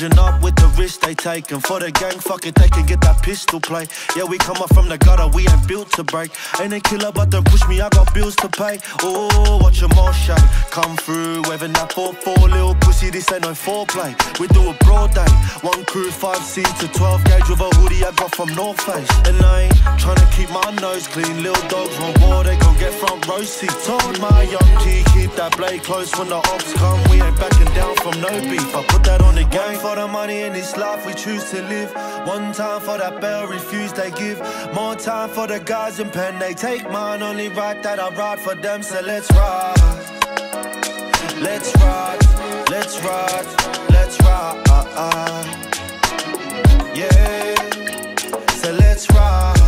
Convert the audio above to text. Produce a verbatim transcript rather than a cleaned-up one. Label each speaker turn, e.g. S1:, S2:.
S1: Vision up with the risk they take, and for the gang, fuck it, they can get that pistol play. Yeah, we come up from the gutter, we ain't built to break. Ain't a killer, but don't push me, I got bills to pay. Oh, watch your mouth shut, come through, waving that four four, little pussy, this ain't no foreplay. We do a broad day, one crew, five C to twelve gauge with a hoodie I got from North Face. And I ain't tryna keep my nose clean, little dogs on board, they gon' get front row seat. Told my young G, keep that blade close when the ops come, we ain't backing down from no beef. I put that on the game. One for the money in this life we choose to live. One time for that bell refuse they give. More time for the guys in pen, they take mine. Only right that I ride for them, so let's ride. Let's ride, let's ride, let's ride. Yeah, so let's ride.